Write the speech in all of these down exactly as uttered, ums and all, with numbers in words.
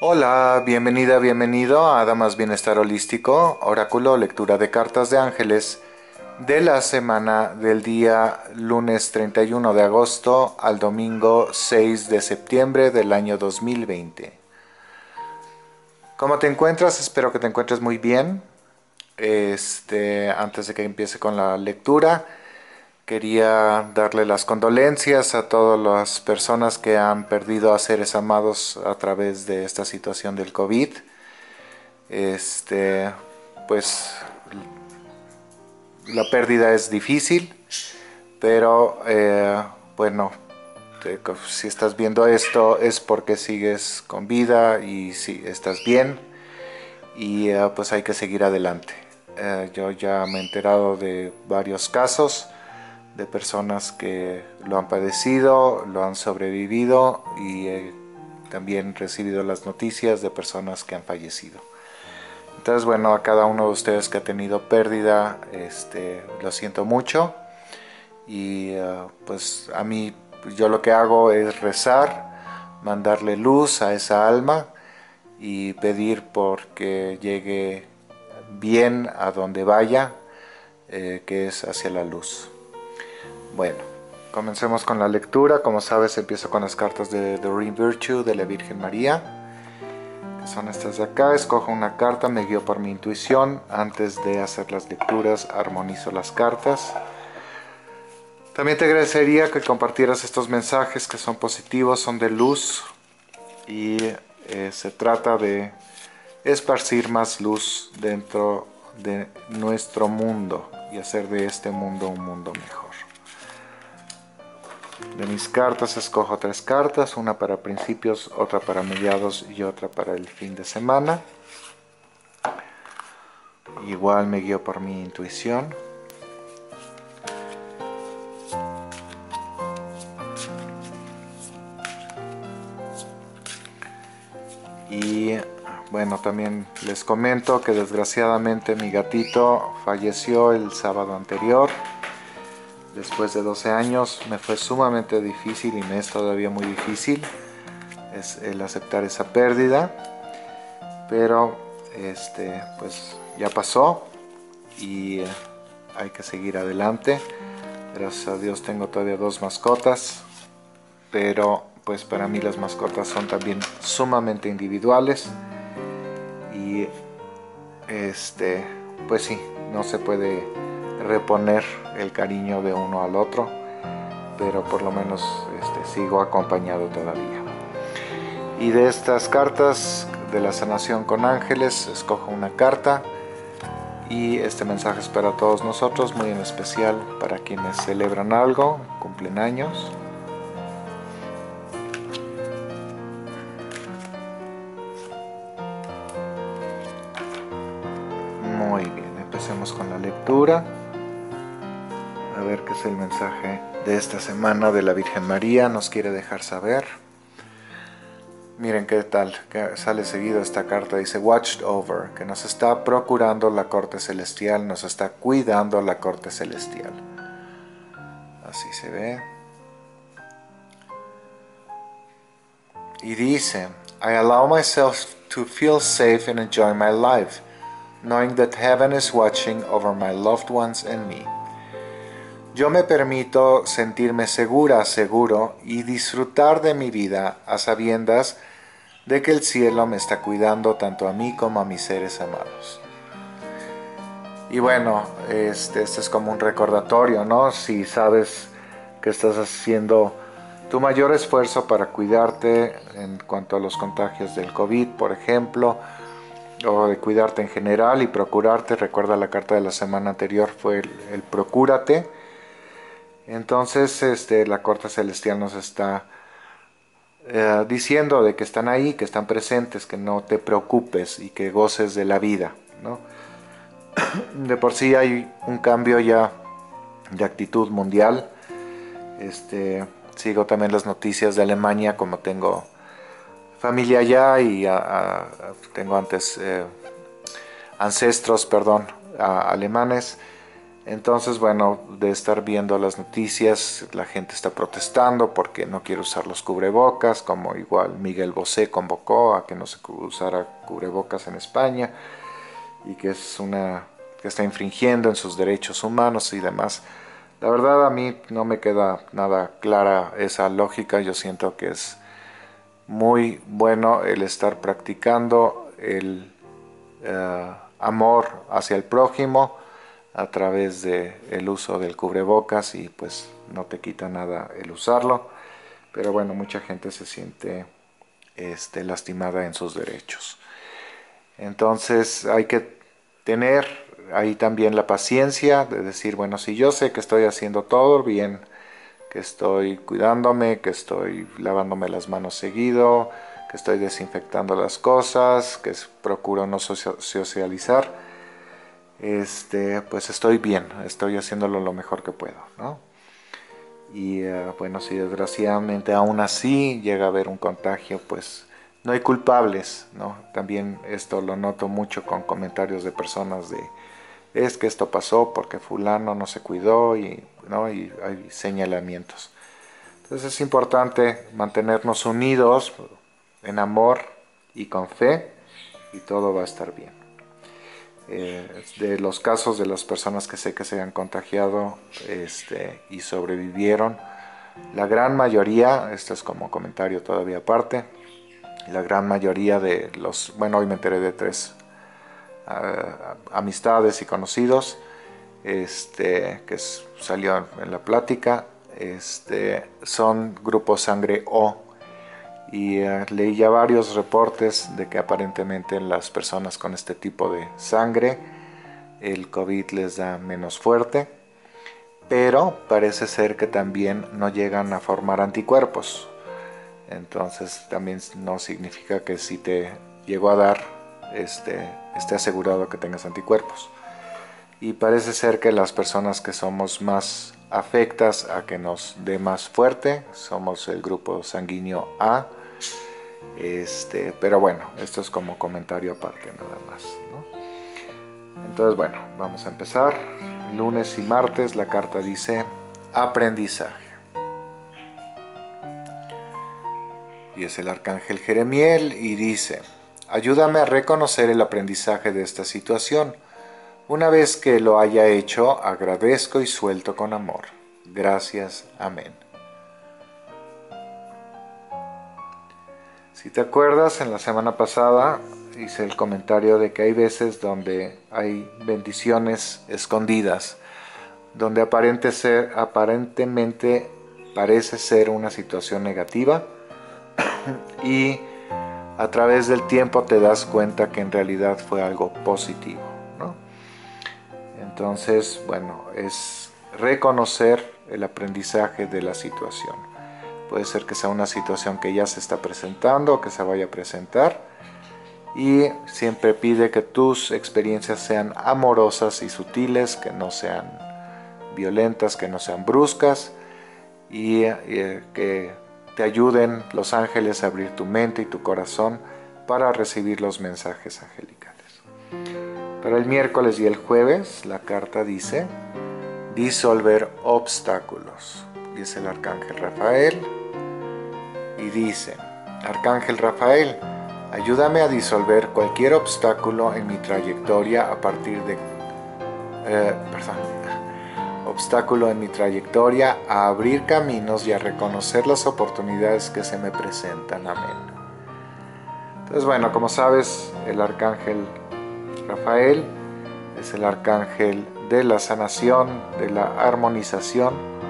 Hola, bienvenida, bienvenido a Damas Bienestar Holístico, oráculo, lectura de cartas de ángeles de la semana del día lunes treinta y uno de agosto al domingo seis de septiembre del año dos mil veinte. ¿Cómo te encuentras? Espero que te encuentres muy bien. Este, antes de que empiece con la lectura, quería darle las condolencias a todas las personas que han perdido a seres amados a través de esta situación del COVID. Este, pues la pérdida es difícil, pero eh, bueno, te, si estás viendo esto es porque sigues con vida y si estás bien y eh, pues hay que seguir adelante. Eh, yo ya me he enterado de varios casos de personas que lo han padecido, lo han sobrevivido y he también recibido las noticias de personas que han fallecido. Entonces, bueno, a cada uno de ustedes que ha tenido pérdida, este, lo siento mucho. Y uh, pues a mí, yo lo que hago es rezar, mandarle luz a esa alma y pedir porque llegue bien a donde vaya, eh, que es hacia la luz. Bueno, comencemos con la lectura. Como sabes, empiezo con las cartas de Doreen Virtue de la Virgen María. Son estas de acá. Escojo una carta, me guío por mi intuición. Antes de hacer las lecturas, armonizo las cartas. También te agradecería que compartieras estos mensajes que son positivos, son de luz y eh, se trata de esparcir más luz dentro de nuestro mundo y hacer de este mundo un mundo mejor. De mis cartas escojo tres cartas, una para principios, otra para mediados y otra para el fin de semana. Igual me guío por mi intuición. Y bueno, también les comento que desgraciadamente mi gatito falleció el sábado anterior. Después de doce años me fue sumamente difícil y me es todavía muy difícil es el aceptar esa pérdida. Pero este, pues ya pasó y hay que seguir adelante. Gracias a Dios tengo todavía dos mascotas, pero pues para mí las mascotas son también sumamente individuales y este, pues sí, no se puede reponer el cariño de uno al otro, pero por lo menos este, sigo acompañado todavía. Y de estas cartas de la sanación con ángeles, escojo una carta y este mensaje es para todos nosotros, muy en especial para quienes celebran algo, cumplen años. Muy bien, empecemos con la lectura. A ver qué es el mensaje de esta semana de la Virgen María, nos quiere dejar saber. Miren qué tal, que sale seguido esta carta, dice Watched Over, que nos está procurando la corte celestial, nos está cuidando la corte celestial. Así se ve. Y dice, I allow myself to feel safe and enjoy my life, knowing that heaven is watching over my loved ones and me. Yo me permito sentirme segura, seguro y disfrutar de mi vida a sabiendas de que el cielo me está cuidando tanto a mí como a mis seres amados. Y bueno, este, este es como un recordatorio, ¿no? Si sabes que estás haciendo tu mayor esfuerzo para cuidarte en cuanto a los contagios del COVID, por ejemplo, o de cuidarte en general y procurarte, recuerda la carta de la semana anterior fue el, el procúrate. Entonces este, la corte celestial nos está eh, diciendo de que están ahí, que están presentes, que no te preocupes y que goces de la vida, ¿no? De por sí hay un cambio ya de actitud mundial. Este, sigo también las noticias de Alemania, como tengo familia allá y a, a, tengo antes eh, ancestros, perdón, a, alemanes. Entonces, bueno, de estar viendo las noticias, la gente está protestando porque no quiere usar los cubrebocas, como igual Miguel Bosé convocó a que no se usara cubrebocas en España y que es una que está infringiendo en sus derechos humanos y demás. La verdad, a mí no me queda nada clara esa lógica. Yo siento que es muy bueno el estar practicando el uh, amor hacia el prójimo a través del uso del cubrebocas, y pues no te quita nada el usarlo, pero bueno, mucha gente se siente este, lastimada en sus derechos. Entonces hay que tener ahí también la paciencia de decir, bueno, si yo sé que estoy haciendo todo bien, que estoy cuidándome, que estoy lavándome las manos seguido, que estoy desinfectando las cosas, que procuro no socializar, este, pues estoy bien, estoy haciéndolo lo mejor que puedo, ¿no? Y uh, bueno, si desgraciadamente aún así llega a haber un contagio, pues no hay culpables, ¿no? También esto lo noto mucho con comentarios de personas de, es que esto pasó porque fulano no se cuidó, y, ¿no? Y hay señalamientos. Entonces es importante mantenernos unidos en amor y con fe, y todo va a estar bien. Eh, de los casos de las personas que sé que se han contagiado este, y sobrevivieron, la gran mayoría, esto es como comentario todavía aparte, la gran mayoría de los, bueno, hoy me enteré de tres uh, amistades y conocidos este, que salió en la plática, este, son grupo sangre O, y uh, leí ya varios reportes de que aparentemente las personas con este tipo de sangre el COVID les da menos fuerte, pero parece ser que también no llegan a formar anticuerpos. Entonces también no significa que si te llegó a dar este, esté asegurado que tengas anticuerpos. Y parece ser que las personas que somos más afectas a que nos dé más fuerte somos el grupo sanguíneo A. Este, pero bueno, esto es como comentario aparte nada más, ¿no? Entonces, bueno, vamos a empezar. Lunes y martes la carta dice aprendizaje. Y es el arcángel Jeremiel y dice, ayúdame a reconocer el aprendizaje de esta situación. Una vez que lo haya hecho, agradezco y suelto con amor. Gracias. Amén. Si te acuerdas, en la semana pasada hice el comentario de que hay veces donde hay bendiciones escondidas, donde aparente ser, aparentemente parece ser una situación negativa, y a través del tiempo te das cuenta que en realidad fue algo positivo, ¿no? Entonces, bueno, es reconocer el aprendizaje de la situación. Puede ser que sea una situación que ya se está presentando o que se vaya a presentar, y siempre pide que tus experiencias sean amorosas y sutiles, que no sean violentas, que no sean bruscas, y, y que te ayuden los ángeles a abrir tu mente y tu corazón para recibir los mensajes angelicales. Para el miércoles y el jueves la carta dice disolver obstáculos, y es el arcángel Rafael, y dice, arcángel Rafael, ayúdame a disolver cualquier obstáculo en mi trayectoria a partir de eh, perdón obstáculo en mi trayectoria, a abrir caminos y a reconocer las oportunidades que se me presentan. Amén. Entonces, bueno, como sabes, el arcángel Rafael es el arcángel de la sanación, de la armonización,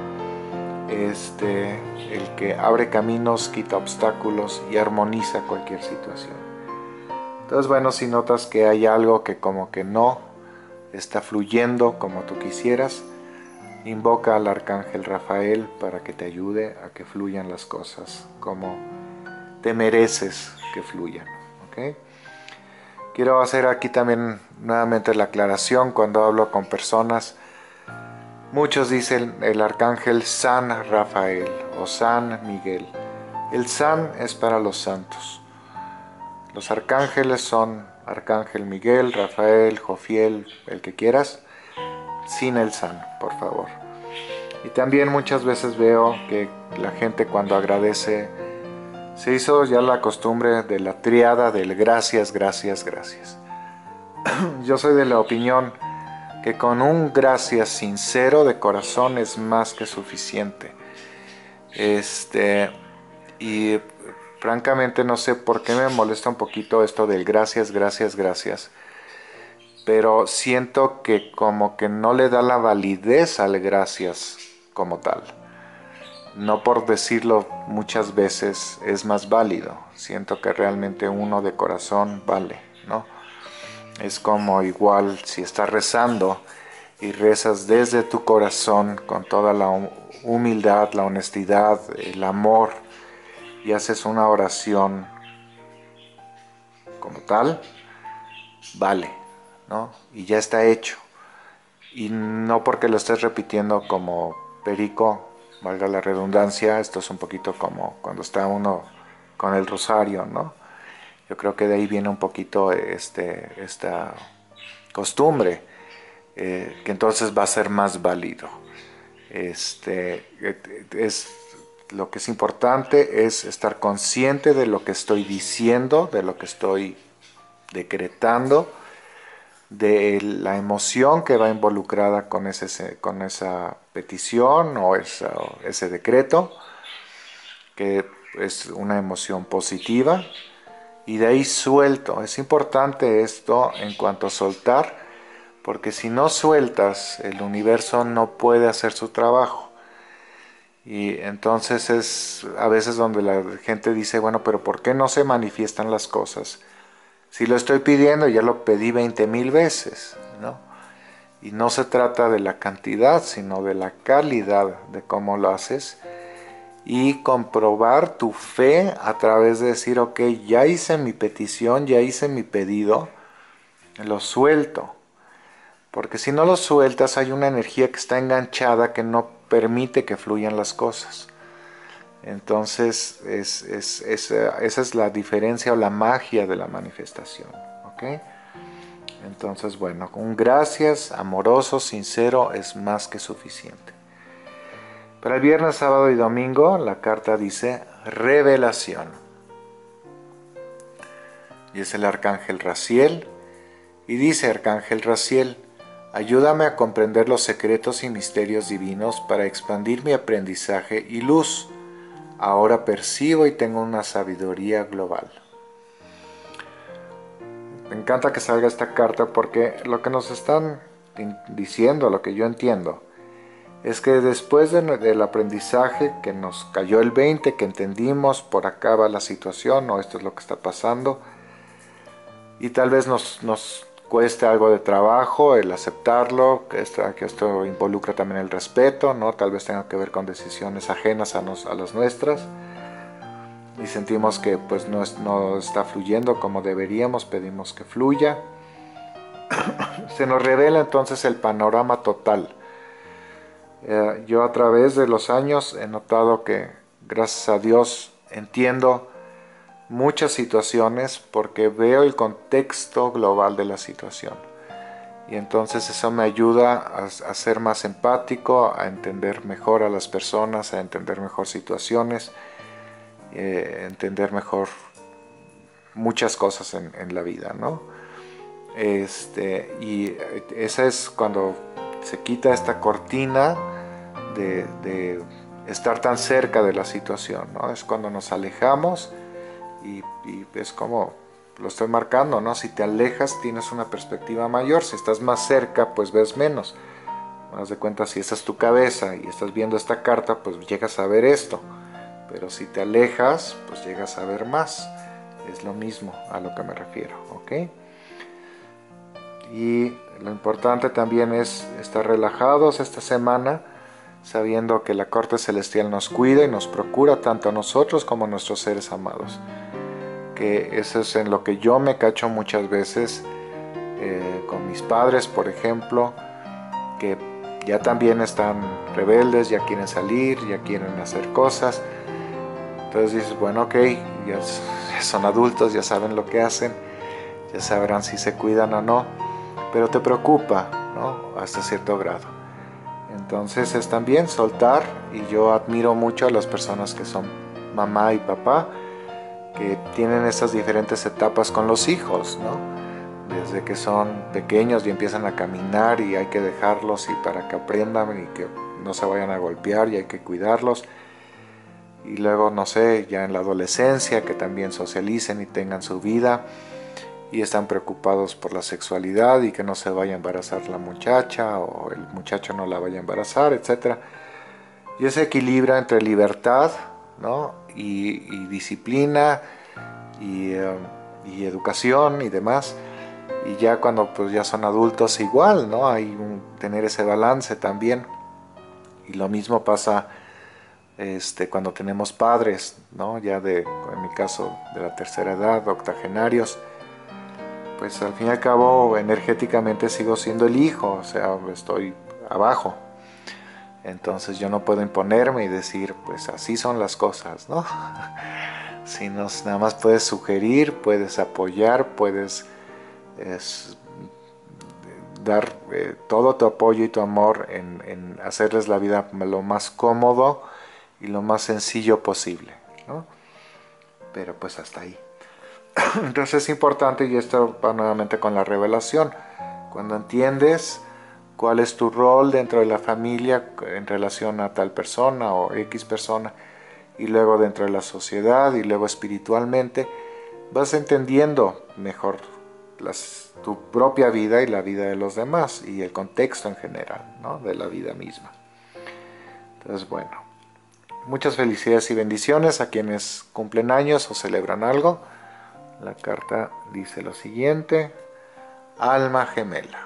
este, el que abre caminos, quita obstáculos y armoniza cualquier situación. Entonces, bueno, si notas que hay algo que como que no está fluyendo como tú quisieras, invoca al arcángel Rafael para que te ayude a que fluyan las cosas como te mereces que fluyan, ¿ok? Quiero hacer aquí también nuevamente la aclaración cuando hablo con personas. Muchos dicen el arcángel San Rafael o San Miguel. El San es para los santos. Los arcángeles son Arcángel Miguel, Rafael, Jofiel, el que quieras. sin el san, por favor. Y también muchas veces veo que la gente cuando agradece, se hizo ya la costumbre de la triada del gracias, gracias, gracias. Yo soy de la opinión que con un gracias sincero de corazón es más que suficiente. Este, y francamente no sé por qué me molesta un poquito esto del gracias, gracias, gracias. Pero siento que como que no le da la validez al gracias como tal. No por decirlo muchas veces es más válido. Siento que realmente uno de corazón vale, ¿no? Es como igual si estás rezando y rezas desde tu corazón con toda la humildad, la honestidad, el amor y haces una oración como tal, vale, ¿no? Y ya está hecho. Y no porque lo estés repitiendo como perico, valga la redundancia, esto es un poquito como cuando está uno con el rosario, ¿no? Yo creo que de ahí viene un poquito este, esta costumbre, eh, que entonces va a ser más válido. Este, es, lo que es importante es estar consciente de lo que estoy diciendo, de lo que estoy decretando, de la emoción que va involucrada con, ese, con esa petición o esa, ese decreto, que es una emoción positiva, y de ahí suelto. Es importante esto en cuanto a soltar, porque si no sueltas, el universo no puede hacer su trabajo. Y entonces es a veces donde la gente dice, bueno, pero ¿por qué no se manifiestan las cosas? Si lo estoy pidiendo, ya lo pedí veinte mil veces, ¿no? Y no se trata de la cantidad, sino de la calidad de cómo lo haces. Y comprobar tu fe a través de decir, ok, ya hice mi petición, ya hice mi pedido, lo suelto. Porque si no lo sueltas, hay una energía que está enganchada que no permite que fluyan las cosas. Entonces, es, es, es, esa es la diferencia o la magia de la manifestación. ¿Ok? Entonces, bueno, un gracias amoroso, sincero, es más que suficiente. Para el viernes, sábado y domingo, la carta dice revelación. Y es el arcángel Raziel. Y dice arcángel Raziel, ayúdame a comprender los secretos y misterios divinos para expandir mi aprendizaje y luz. Ahora percibo y tengo una sabiduría global. Me encanta que salga esta carta porque lo que nos están diciendo, lo que yo entiendo, es que después de, del aprendizaje que nos cayó el veinte, que entendimos por acá va la situación o esto es lo que está pasando, y tal vez nos, nos cueste algo de trabajo el aceptarlo, que esto, que esto involucra también el respeto, ¿no? Tal vez tenga que ver con decisiones ajenas a, nos, a las nuestras, y sentimos que pues no, es, no está fluyendo como deberíamos, pedimos que fluya. Se nos revela entonces el panorama total. Eh, yo a través de los años he notado que, gracias a Dios, entiendo muchas situaciones porque veo el contexto global de la situación. Y entonces eso me ayuda a, a ser más empático, a entender mejor a las personas, a entender mejor situaciones, eh, entender mejor muchas cosas en, en la vida, ¿no? Este, y esa es cuando se quita esta cortina de, de estar tan cerca de la situación, ¿no? Es cuando nos alejamos y, y es como lo estoy marcando, ¿no? Si te alejas tienes una perspectiva mayor, si estás más cerca pues ves menos. Haz de cuenta, si esta es tu cabeza y estás viendo esta carta, pues llegas a ver esto, pero si te alejas pues llegas a ver más. Es lo mismo a lo que me refiero, ¿ok? Y lo importante también es estar relajados esta semana, sabiendo que la corte celestial nos cuida y nos procura tanto a nosotros como a nuestros seres amados. Que eso es en lo que yo me cacho muchas veces eh, con mis padres, por ejemplo, que ya también están rebeldes, ya quieren salir, ya quieren hacer cosas. Entonces dices, bueno, ok, ya son adultos, ya saben lo que hacen, ya sabrán si se cuidan o no, pero te preocupa, ¿no? Hasta cierto grado. Entonces es también soltar, y yo admiro mucho a las personas que son mamá y papá, que tienen estas diferentes etapas con los hijos, ¿no? Desde que son pequeños y empiezan a caminar y hay que dejarlos y para que aprendan y que no se vayan a golpear y hay que cuidarlos. Y luego, no sé, ya en la adolescencia, que también socialicen y tengan su vida y están preocupados por la sexualidad y que no se vaya a embarazar la muchacha o el muchacho no la vaya a embarazar, etcétera. Y ese equilibrio entre libertad, ¿no? y, y disciplina y, eh, y educación y demás. Y ya cuando pues ya son adultos igual, ¿no? Hay un, tener ese balance también. Y lo mismo pasa este, cuando tenemos padres, ¿no? Ya de, en mi caso, de la tercera edad, octogenarios. Pues al fin y al cabo energéticamente sigo siendo el hijo, o sea, estoy abajo. Entonces yo no puedo imponerme y decir, pues así son las cosas, ¿no? Si no, nada más puedes sugerir, puedes apoyar, puedes es, dar eh, todo tu apoyo y tu amor en, en hacerles la vida lo más cómodo y lo más sencillo posible, ¿no? Pero pues hasta ahí. Entonces es importante, y esto va nuevamente con la revelación, cuando entiendes cuál es tu rol dentro de la familia en relación a tal persona o X persona, y luego dentro de la sociedad y luego espiritualmente, vas entendiendo mejor las, tu propia vida y la vida de los demás y el contexto en general, ¿no? De la vida misma. Entonces, bueno, muchas felicidades y bendiciones a quienes cumplen años o celebran algo. La carta dice lo siguiente: alma gemela.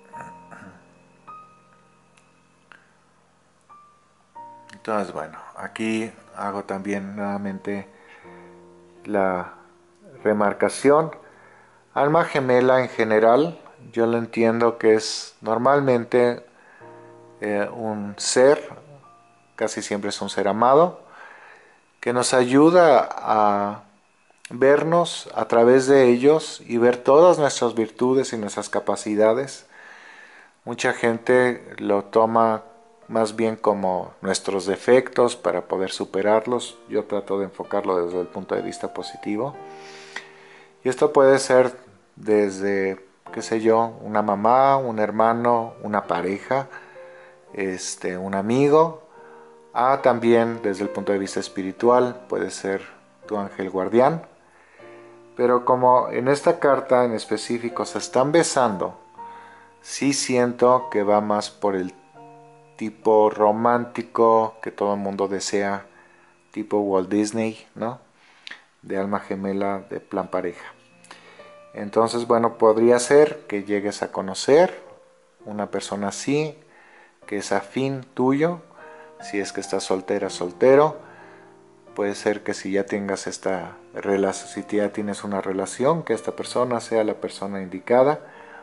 Entonces, bueno, aquí hago también nuevamente la remarcación. Alma gemela en general, yo lo entiendo que es normalmente eh, un ser, casi siempre es un ser amado, que nos ayuda a vernos a través de ellos y ver todas nuestras virtudes y nuestras capacidades. Mucha gente lo toma más bien como nuestros defectos para poder superarlos. Yo trato de enfocarlo desde el punto de vista positivo. Y esto puede ser desde, qué sé yo, una mamá, un hermano, una pareja, este, un amigo, a también desde el punto de vista espiritual, puede ser tu ángel guardián. Pero como en esta carta en específico se están besando, sí siento que va más por el tipo romántico que todo el mundo desea, tipo Walt Disney, ¿no? De alma gemela, de plan pareja. Entonces, bueno, podría ser que llegues a conocer una persona así, que es afín tuyo, si es que estás soltera, soltero. Puede ser que si ya tengas esta relación, si ya tienes una relación, que esta persona sea la persona indicada.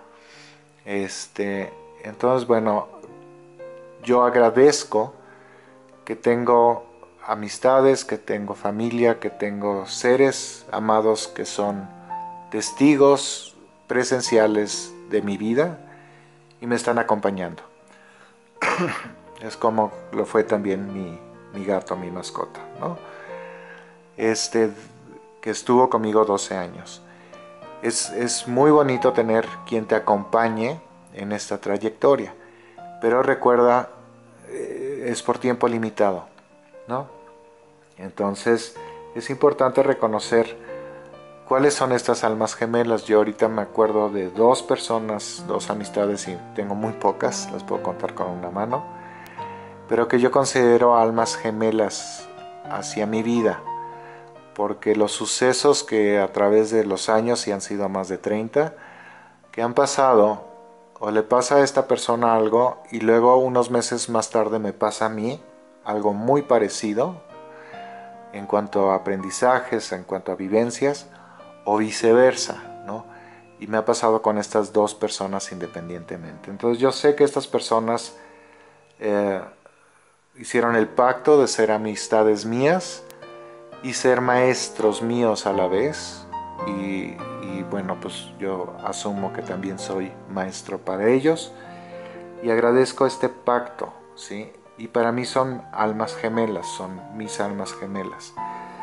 Este, entonces, bueno, yo agradezco que tengo amistades, que tengo familia, que tengo seres amados que son testigos presenciales de mi vida y me están acompañando. Es como lo fue también mi, mi gato, mi mascota, ¿no? Este, que estuvo conmigo doce años. Es, es muy bonito tener quien te acompañe en esta trayectoria, pero recuerda, eh, es por tiempo limitado, ¿no? Entonces es importante reconocer cuáles son estas almas gemelas. Yo ahorita me acuerdo de dos personas, dos amistades, y tengo muy pocas, las puedo contar con una mano, pero que yo considero almas gemelas hacia mi vida, porque los sucesos que a través de los años, y han sido más de treinta, que han pasado, o le pasa a esta persona algo y luego unos meses más tarde me pasa a mí algo muy parecido en cuanto a aprendizajes, en cuanto a vivencias, o viceversa, ¿no? Y me ha pasado con estas dos personas independientemente. Entonces yo sé que estas personas eh, hicieron el pacto de ser amistades mías y ser maestros míos a la vez. Y, y bueno, pues yo asumo que también soy maestro para ellos. y agradezco este pacto, ¿sí? Y para mí son almas gemelas, son mis almas gemelas.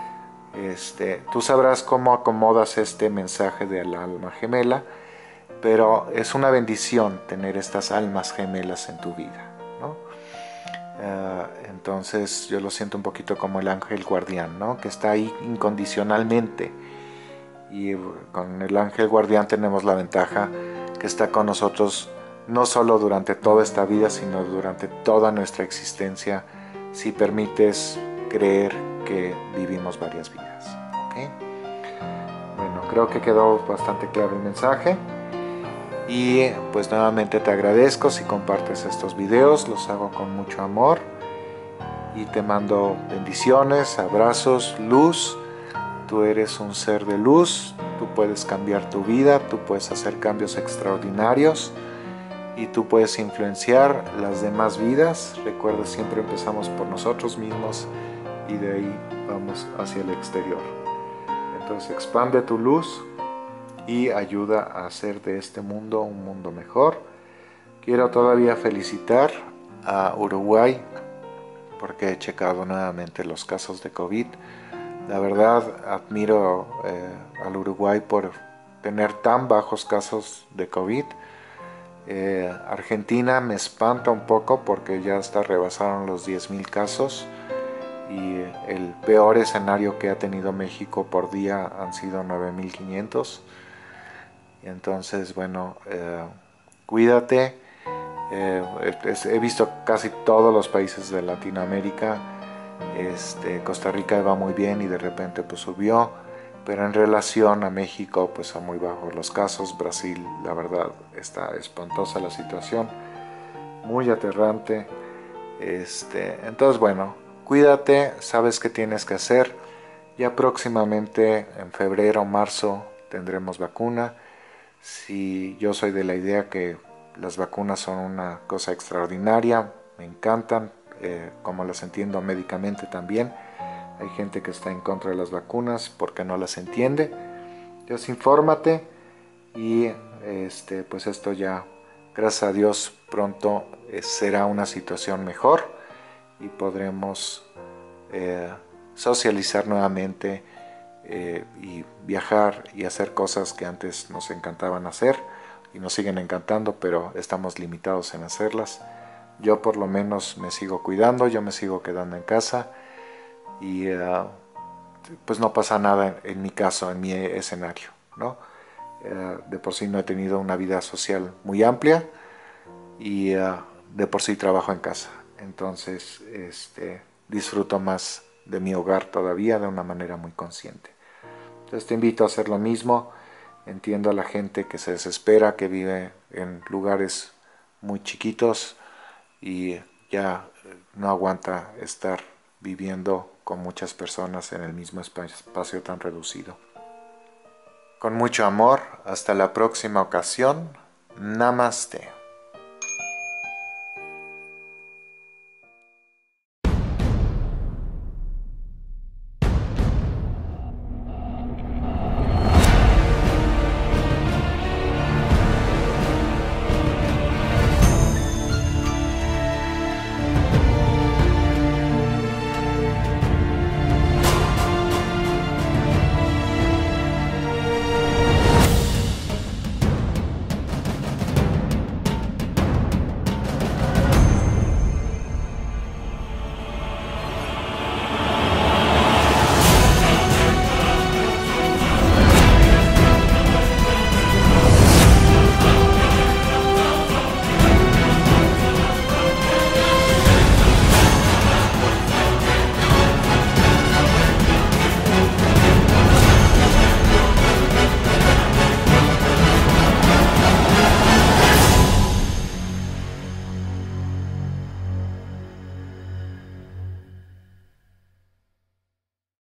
Este, tú sabrás cómo acomodas este mensaje del alma gemela, pero es una bendición tener estas almas gemelas en tu vida, ¿no? Uh, entonces yo lo siento un poquito como el ángel guardián, ¿no? Que está ahí incondicionalmente, y con el ángel guardián tenemos la ventaja que está con nosotros no solo durante toda esta vida, sino durante toda nuestra existencia, si permites creer que vivimos varias vidas, ¿okay? Bueno, creo que quedó bastante claro el mensaje. Y pues nuevamente te agradezco si compartes estos videos, los hago con mucho amor y te mando bendiciones, abrazos, luz. Tú eres un ser de luz, tú puedes cambiar tu vida, tú puedes hacer cambios extraordinarios y tú puedes influenciar las demás vidas. Recuerda, siempre empezamos por nosotros mismos y de ahí vamos hacia el exterior. Entonces expande tu luz y ayuda a hacer de este mundo un mundo mejor. Quiero todavía felicitar a Uruguay porque he checado nuevamente los casos de COVID. La verdad admiro eh, al Uruguay por tener tan bajos casos de COVID. Eh, Argentina me espanta un poco porque ya hasta rebasaron los diez mil casos y el peor escenario que ha tenido México por día han sido nueve mil quinientos. Y entonces, bueno, eh, cuídate. Eh, es, he visto casi todos los países de Latinoamérica. Este, Costa Rica va muy bien y de repente pues subió, pero en relación a México pues son muy bajos los casos. Brasil, la verdad, está espantosa la situación, muy aterrante. Este, entonces, bueno, cuídate, sabes qué tienes que hacer. Ya próximamente en febrero o marzo tendremos vacuna. Si yo soy de la idea que las vacunas son una cosa extraordinaria, me encantan, eh, como las entiendo médicamente también. Hay gente que está en contra de las vacunas porque no las entiende. Entonces infórmate y este, pues esto ya, gracias a Dios, pronto eh, será una situación mejor y podremos eh, socializar nuevamente. Eh, y viajar y hacer cosas que antes nos encantaban hacer y nos siguen encantando, pero estamos limitados en hacerlas. Yo por lo menos me sigo cuidando, yo me sigo quedando en casa y uh, pues no pasa nada en, en mi caso, en mi escenario, ¿no? Uh, de por sí no he tenido una vida social muy amplia y uh, de por sí trabajo en casa, entonces este, disfruto más de mi hogar todavía de una manera muy consciente. Entonces te invito a hacer lo mismo. Entiendo a la gente que se desespera, que vive en lugares muy chiquitos y ya no aguanta estar viviendo con muchas personas en el mismo espacio tan reducido. Con mucho amor, hasta la próxima ocasión. Namaste.